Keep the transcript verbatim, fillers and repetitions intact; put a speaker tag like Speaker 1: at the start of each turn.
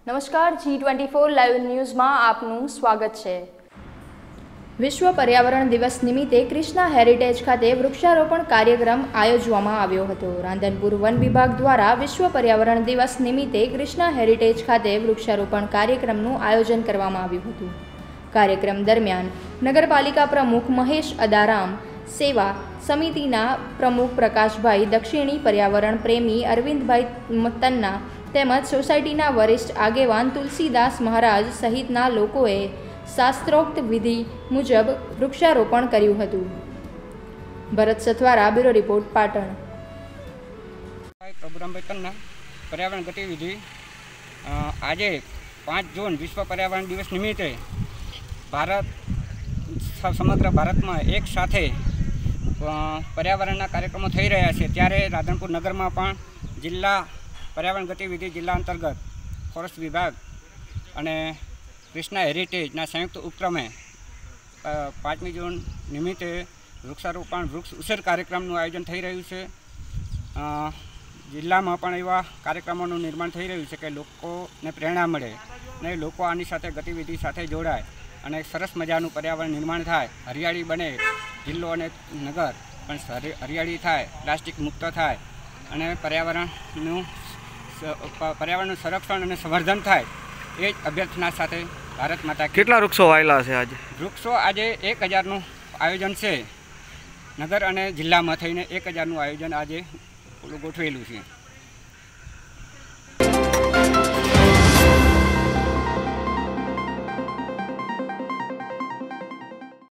Speaker 1: નમસ્કાર, G twenty four live ન્યૂઝમાં આપનું સ્વાગત છે। વિશ્વ પર્યાવરણ દિવસ નિમિત્તે કૃષ્ણા હેરિટેજ ખાતે વૃક્ષારોપણ કાર્યક્રમ આયોજવામાં આવ્યો હતો। રાંધનપુર વન વિભાગ દ્વારા વિશ્વ પર્યાવરણ દિવસ નિમિત્તે કૃષ્ણા હેરિટેજ ખાતે વૃક્ષારોપણ કાર્યક્રમનું આયોજન કરવામાં આવ્યું હતું। કાર્યક્રમ દરમિયાન નગરપાલિકા પ્રમુખ મહેશ અદારામ, સેવા સમિતિના પ્રમુખ પ્રકાશભાઈ દક્ષિણી, પર્યાવરણ પ્રેમી અરવિંદભાઈ તન્ના તેમજ સોસાયટીના વરિષ્ઠ આગેવાન તુલસીદાસ મહારાજ સહિતના લોકોએ શાસ્ત્રોક્ત વિધિ મુજબ વૃક્ષારોપણ કર્યું હતું। Bharat Sathwara, bureau report, Patan.
Speaker 2: પ્રભુરામભાઈ તન્ના, પર્યાવરણ ગતિવિધિ આજે પાંચ જૂન વિશ્વ પર્યાવરણ દિવસ નિમિત્તે ભારત સમગ્ર ભારતમાં એક સાથે પર્યાવરણના કાર્યક્રમો થઈ રહ્યા છે, ત્યારે રાધનપુર નગરમાં પણ જિલ્લા પર્યાવરણ ગતિવિધિ જિલ્લા અંતર્ગત ફોરેસ્ટ વિભાગ અને કૃષ્ણા હેરિટેજના સંયુક્ત ઉપક્રમે પાંચમી જૂન નિમિત્તે વૃક્ષારોપણ વૃક્ષ ઉછેર કાર્યક્રમનું આયોજન થઈ રહ્યું છે। જિલ્લામાં પણ એવા કાર્યક્રમોનું નિર્માણ થઈ રહ્યું છે કે લોકોને પ્રેરણા મળે અને લોકો આની સાથે ગતિવિધિ સાથે જોડાય અને સરસ મજાનું પર્યાવરણ નિર્માણ થાય, હરિયાળી બને, જિલ્લો અને નગર પણ હરિયાળી થાય, પ્લાસ્ટિક મુક્ત થાય અને પર્યાવરણનું પર્યાવરણનું સંરક્ષણ અને સંવર્ધન થાય, એ જ અભ્યર્થના સાથે ભારત માતા।
Speaker 3: કેટલા વૃક્ષો વાયેલા છે આજે?
Speaker 2: વૃક્ષો આજે એક હજારનું આયોજન છે, નગર અને જિલ્લામાં થઈને એક હજારનું આયોજન આજે ગોઠવેલું છે।